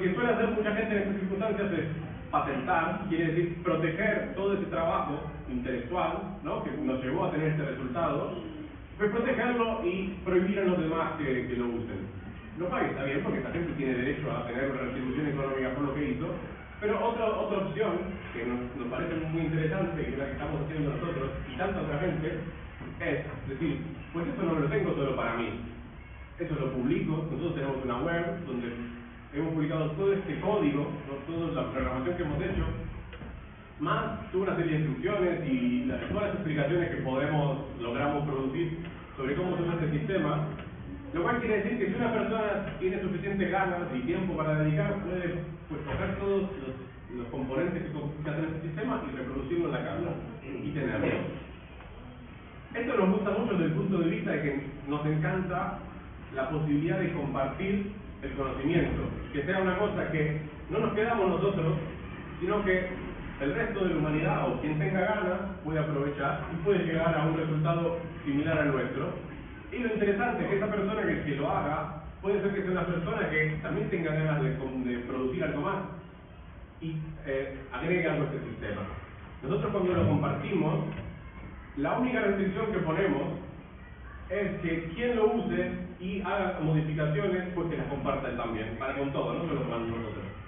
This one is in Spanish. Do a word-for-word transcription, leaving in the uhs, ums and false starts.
que suele hacer mucha gente en estas circunstancias es patentar, quiere decir proteger todo ese trabajo intelectual, ¿no?, que nos llevó a tener este resultado, pues protegerlo y prohibir a los demás que, que lo usen. Lo cual está bien, porque esta gente tiene derecho a tener una retribución económica por lo que hizo, pero otra, otra opción, que nos, nos parece muy interesante y es la que estamos haciendo nosotros y tanta otra gente, es decir, pues eso no lo tengo solo para mí, eso lo publico. Nosotros tenemos una web donde hemos publicado todo este código, ¿no?, toda la programación que hemos hecho, más toda una serie de instrucciones y la, todas las explicaciones que podemos, logramos producir sobre cómo se usa este sistema, lo cual quiere decir que si una persona tiene suficientes ganas y tiempo para dedicar, puede pues, coger todos los, los componentes que, que hacen este sistema y reproducirlo en la casa y tenerlo. Esto nos gusta mucho desde el punto de vista de que nos encanta la posibilidad de compartir el conocimiento, que sea una cosa que no nos quedamos nosotros, sino que el resto de la humanidad o quien tenga ganas puede aprovechar y puede llegar a un resultado similar al nuestro. Y lo interesante es que esa persona que, que lo haga puede ser que sea una persona que también tenga ganas de, de producir algo más y eh, agregue algo a este sistema. Nosotros cuando lo compartimos, la única restricción que ponemos es que quien lo use y haga modificaciones, pues que las compartan también, para con todo, no solo para nosotros.